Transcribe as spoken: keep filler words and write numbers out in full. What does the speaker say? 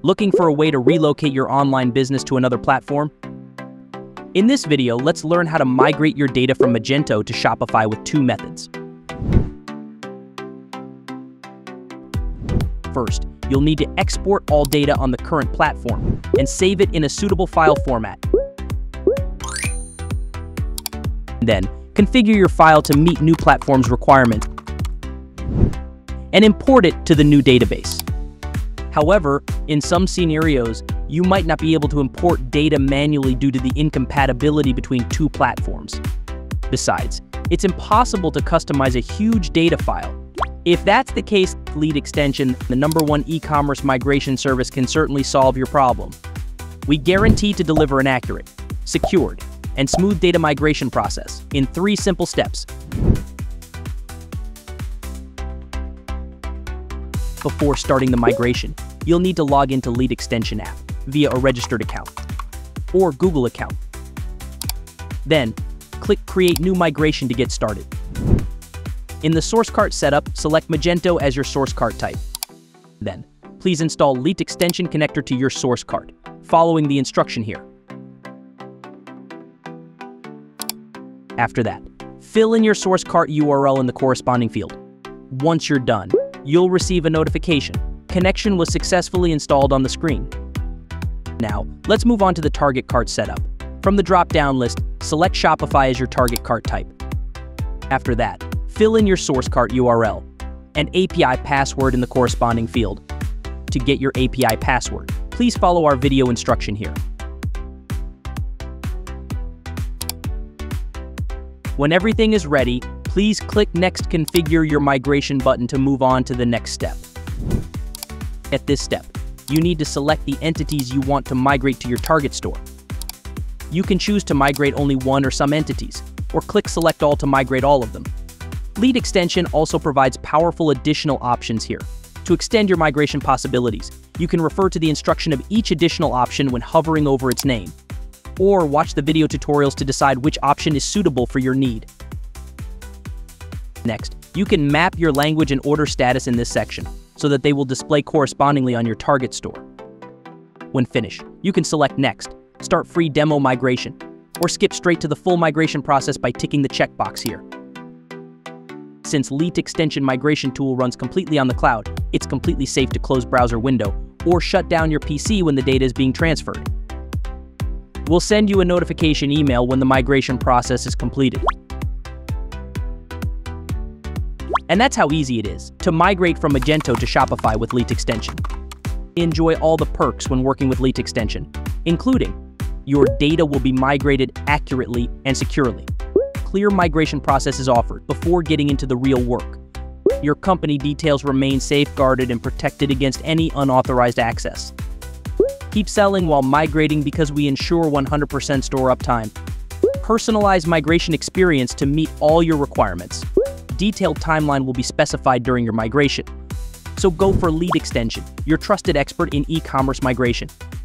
Looking for a way to relocate your online business to another platform? In this video, let's learn how to migrate your data from Magento to Shopify with two methods. First, you'll need to export all data on the current platform and save it in a suitable file format. Then, configure your file to meet new platform's requirements and import it to the new database. However, in some scenarios, you might not be able to import data manually due to the incompatibility between two platforms. Besides, it's impossible to customize a huge data file. If that's the case, LitExtension, the number one e-commerce migration service, can certainly solve your problem. We guarantee to deliver an accurate, secured, and smooth data migration process in three simple steps. Before starting the migration, you'll need to log into LitExtension app via a registered account or Google account. Then, click Create New Migration to get started. In the source cart setup, select Magento as your source cart type. Then, please install LitExtension connector to your source cart, following the instruction here. After that, fill in your source cart U R L in the corresponding field. Once you're done, you'll receive a notification. Connection was successfully installed on the screen. Now, let's move on to the target cart setup. From the drop-down list, select Shopify as your target cart type. After that, fill in your source cart U R L and A P I password in the corresponding field. To get your A P I password, please follow our video instruction here. When everything is ready, please click Next Configure Your Migration button to move on to the next step. At this step, you need to select the entities you want to migrate to your target store. You can choose to migrate only one or some entities, or click Select All to migrate all of them. LitExtension also provides powerful additional options here. To extend your migration possibilities, you can refer to the instruction of each additional option when hovering over its name, or watch the video tutorials to decide which option is suitable for your need. Next, you can map your language and order status in this section, so that they will display correspondingly on your target store. When finished, you can select Next, start free demo migration, or skip straight to the full migration process by ticking the checkbox here. Since LitExtension migration tool runs completely on the cloud, it's completely safe to close browser window or shut down your P C when the data is being transferred. We'll send you a notification email when the migration process is completed. And that's how easy it is to migrate from Magento to Shopify with LitExtension. Enjoy all the perks when working with LitExtension, including your data will be migrated accurately and securely. Clear migration process is offered before getting into the real work. Your company details remain safeguarded and protected against any unauthorized access. Keep selling while migrating because we ensure one hundred percent store uptime. Personalized migration experience to meet all your requirements. Detailed timeline will be specified during your migration. So go for LitExtension, your trusted expert in e-commerce migration.